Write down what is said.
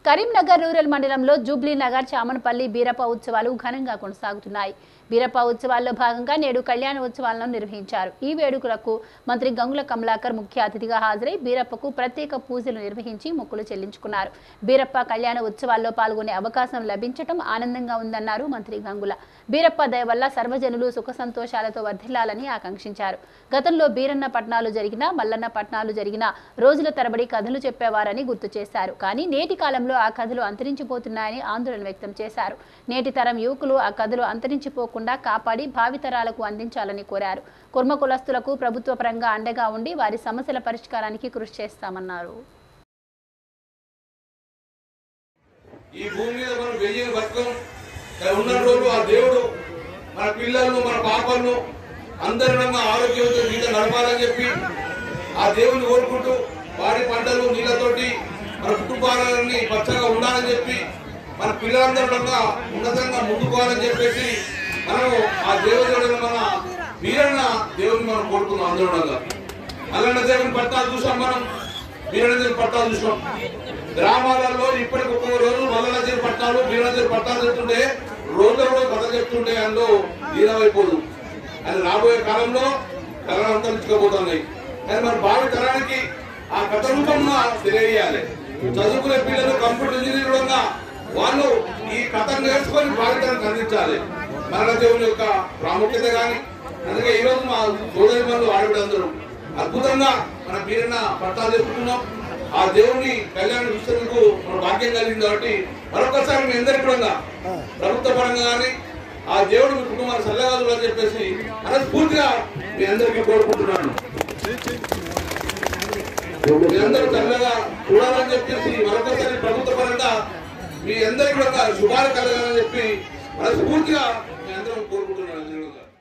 Karimnagar rural మండలంలో జూబ్లీ నగర్ చామనపల్లి బీరప్ప ఉత్సవాలు ఘనంగా కొనసాగుతున్నాయి. బీరప్ప ఉత్సవాల్లో భాగంగా నేడు కళ్యాణ ఉత్సవాలను నిర్వహించారు. ఈ వేడుకలకు మంత్రి గంగుల కమలాకర్ ముఖ్య అతిథిగా హాజరై బీరప్పకు ప్రత్యేక పూజలు నిర్వహించి మొక్కులు చెల్లించుకున్నారు. బీరప్ప కళ్యాణ ఉత్సవాల్లో పాల్గొనే అవకాశం లభించడం ఆనందంగా ఉందన్నారు మంత్రి గంగుల. బీరప్ప దయ వల్ల సర్వజనులు సుఖ సంతోషాలతో వర్ధిల్లాలని ఆకాంక్షించారు. గతంలో బీరన్న పట్నాలు జరిగినా మల్లన్న పట్నాలు జరిగినా రోజుల తరబడి కథలు చెప్పేవారని గుర్తు చేశారు. కానీ నేటి కాలంలో ఆ కథలు అంతరించిపోతున్నాయని ఆందోళన వ్యక్తం చేశారు. నేటి తరం యువకులు ఆ కథలు అంతరించిపోకుండా కాపాడి భావితరాలకు అందించాలని కోరారు. కుర్మ కులస్తులకు ప్రభుత్వ పరంగా అండగా ఉండి వారి సమస్యల పరిష్కారానికి కృషి చేస్తామన్నారు. ఈ భూమి మీద మనం వెయ్యి బతుకం ఉన్న రోజు ఆ దేవుడు మన పిల్లలను మన పాపలను అందరినంగా ఆరోగ్యంతో జీవితం నడపాలని చెప్పి ఆ దేవుని కోరుకుంటూ వారి పంటలు నీళ్లతోటి మన కుటుంబాలన్నీ పచ్చగా ఉండాలని చెప్పి మన పిల్లలందరూ ఉన్నతంగా ముందుకోవాలని చెప్పేసి మనము ఆ దేవుడు మన వీరన్న దేవుని మనం కోరుకున్నాం. అందరూ మల్లన్న దేవుని పట్టాలు చూసాం, మనం వీరన్న దేవుని పట్టాలు చూసాం. గ్రామాలలో ఇప్పటికి ఒక్కొక్క రోజు మల్లన్న దేవుని పట్టాలు వీరన్న దేవుని పట్టాలు చెప్తుంటే రోజులో కథ చెప్తుంటే అందులో లీనమైపోదు. అది రాబోయే కాలంలో కళలు అంతరించుకోబోతున్నాయి. కానీ మన భావి తరానికి ఆ కథ రూపంగా తెలియజేయాలి. చదువుకునే పిల్లలు కంప్యూటర్ ఇంజనీర్ వాళ్ళు ఈ కథను నేర్చుకొని భావితరానికి అందించాలి. మరణ దేవుని యొక్క ప్రాముఖ్యత కానీ. అందుకే ఈ రోజు మా సోదరి మనులు ఆడబిడ్డలందరూ అద్భుతంగా మన వీరన్న పట్టాలు చెప్పుకున్నాం. ఆ దేవుని కళ్యాణ విషయంకు మన భాగ్యం కలిగింది. కాబట్టి మరొకసారి మీ అందరికీ కూడా ప్రభుత్వ పరంగా కానీ ఆ దేవుడు మీ కుటుంబాన్ని చల్లగాదు అని చెప్పేసి మనస్ఫూర్తిగా మీ అందరికీ కోరుకుంటున్నాను. మీ అందరూ చల్లగా చూడాలని చెప్పేసి మరొకసారి ప్రభుత్వ పరంగా మీ అందరికీ కూడా శుభాలు కలగాలని చెప్పి మనస్ఫూర్తిగా మీ అందరం కోరుకుంటున్నాను.